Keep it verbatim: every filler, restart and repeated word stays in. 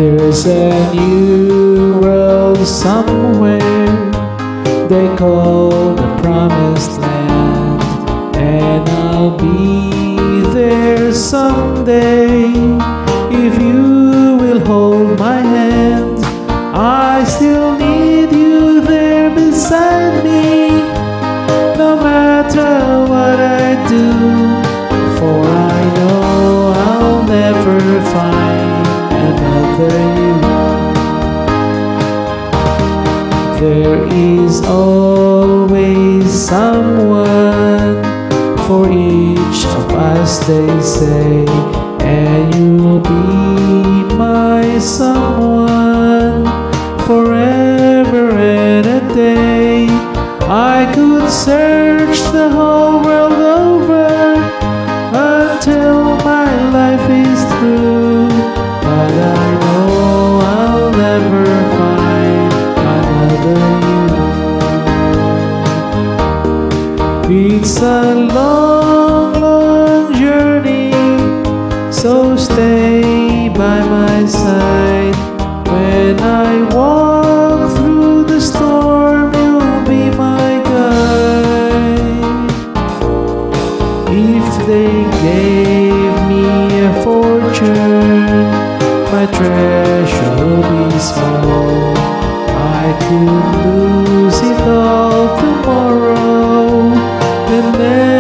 There's a new world somewhere they call the promised land, and I'll be there someday if you will hold my hand. I still need you there beside me, no matter what I do, for I know I'll never find another you. There is always someone for each of us, they say, and you'll be my someone forever and a day. I could search the whole world over until my life is through, but I know I'll never find another you. It's a long, long journey, so stay by my side. When I walk through the storm, you'll be my guide. If they gave me a fortune, my treasure will be small. I could lose it all tomorrow, and then